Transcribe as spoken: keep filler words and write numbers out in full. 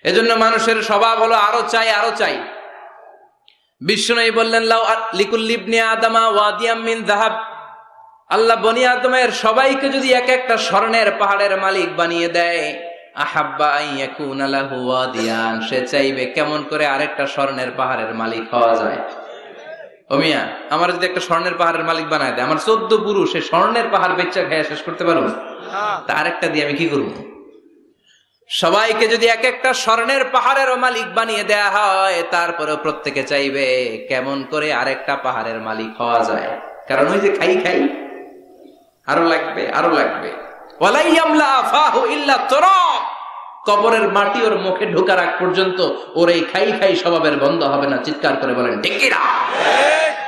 এজন্য মানুষের স্বভাব হলো আরো চাই আরো চাই। বিষ্ণু বললেন লাউ লিকুল্লি ইবনি আদমা ওয়াদিয়াম মিন যাহাব, আল্লাহ বনি আদমের সবাইকে যদি এক একটা স্বর্ণের পাহাড়ের মালিক বানিয়ে দেয়, আহাব্বা আন ইয়াকুনা লাহু ওয়াদিয়ান, সে চাইবে কেমন করে আরেকটা স্বর্ণের পাহাড়ের মালিক হওয়া যায়। ও মিয়া, আমার যদি একটা স্বর্ণের পাহাড়ের মালিক বানায় দেয়, আমার চোদ্দ পুরুষ সে স্বর্ণের পাহাড় বেচা খেয়ে শেষ করতে পারবো? তা আরেকটা দিয়ে আমি কি করবো? সবাইকে যদি এক একটা স্বর্ণের পাহাড়ের মালিক বানিয়ে দেয়া হয়, তারপরেও প্রত্যেকে চাইবে কেমন করে আরেকটা পাহাড়ের মালিক হওয়া যায়। কারণ ওই যে খাই খাই, আরো লাগবে আরো লাগবে। কবরের মাটি ওর মুখে ঢোকার আগ পর্যন্ত ওর এই খাই খাই স্বভাবের বন্ধ হবে না। চিৎকার করে বলেন ঠিক কিনা?